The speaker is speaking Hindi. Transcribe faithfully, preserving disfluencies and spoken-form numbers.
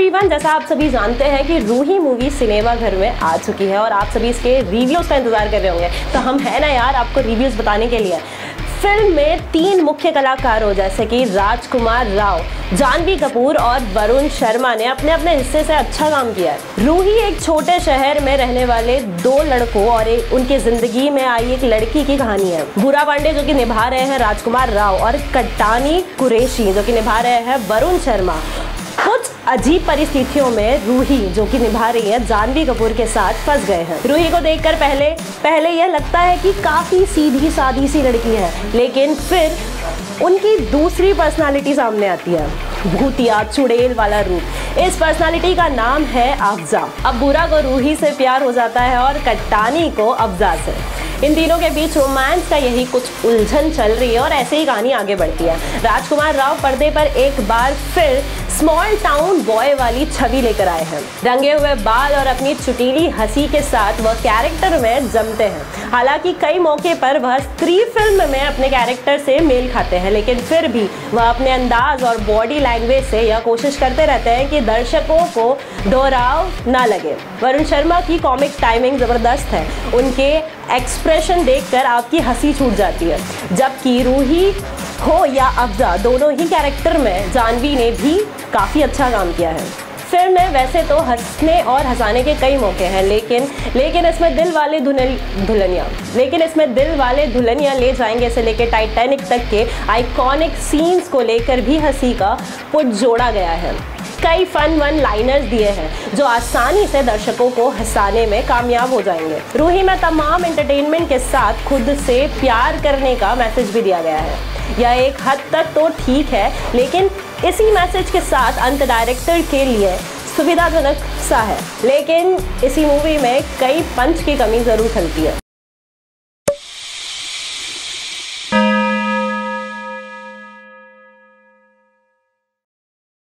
एवरीवन, जैसा आप सभी जानते हैं कि रूही मूवी सिनेमा घर में आ चुकी है और आप सभी इसके रिव्यूज़ का इंतजार कर रहे होंगे। तो हम है ना यार आपको रिव्यूज़ बताने के लिए। फिल्म में तीन मुख्य कलाकारों जैसे कि राजकुमार राव, जानवी कपूर और वरुण शर्मा ने अपने अपने हिस्से से अच्छा काम किया है। रूही एक छोटे शहर में रहने वाले दो लड़कों और एक उनकी जिंदगी में आई एक लड़की की कहानी है। बुरा पांडे जो कि निभा रहे हैं राजकुमार राव और कट्टानी कुरैशी जो कि निभा रहे हैं वरुण शर्मा, कुछ अजीब परिस्थितियों में रूही जो कि निभा रही है जानवी कपूर के साथ फंस गए हैं। रूही को देखकर पहले पहले यह लगता है कि काफ़ी सीधी सादी सी लड़की है, लेकिन फिर उनकी दूसरी पर्सनालिटी सामने आती है, भूतिया चुड़ैल वाला रूप। इस पर्सनालिटी का नाम है अफजा। अब बुरा को रूही से प्यार हो जाता है और कट्टानी को अफजा से। इन तीनों के बीच रोमांस का यही कुछ उलझन चल रही है और ऐसे ही कहानी आगे बढ़ती है। राजकुमार राव पर्दे पर एक बार फिर स्मॉल टाउन बॉय वाली छवि लेकर आए हैं। रंगे हुए बाल और अपनी चुटीली हंसी के साथ वह कैरेक्टर में जमते हैं। हालांकि कई मौके पर वह स्त्री फिल्म में अपने कैरेक्टर से मेल खाते हैं, लेकिन फिर भी वह अपने अंदाज और बॉडी लैंग्वेज से यह कोशिश करते रहते हैं कि दर्शकों को दोहराव ना लगे। वरुण शर्मा की कॉमिक टाइमिंग ज़बरदस्त है, उनके एक्सप्रेशन देखकर आपकी हंसी छूट जाती है। जबकि रूही हो या अफजा, दोनों ही कैरेक्टर में जानवी ने भी काफ़ी अच्छा काम किया है। फिल्म में वैसे तो हंसने और हंसाने के कई मौके हैं, लेकिन लेकिन इसमें दिल वाले दुल्हनिया लेकिन इसमें दिल वाले दुल्हनिया ले जाएंगे से लेकर टाइटैनिक तक के आइकॉनिक सीन्स को लेकर भी हंसी का पुट जोड़ा गया है। कई फन वन लाइनर्स दिए हैं जो आसानी से दर्शकों को हंसाने में कामयाब हो जाएंगे। रूही में तमाम एंटरटेनमेंट के साथ खुद से प्यार करने का मैसेज भी दिया गया है। यह एक हद तक तो ठीक है, लेकिन इसी मैसेज के साथ अंत डायरेक्टर के लिए सुविधाजनक सा है, लेकिन इसी मूवी में कई पंच की कमी ज़रूर खलती है।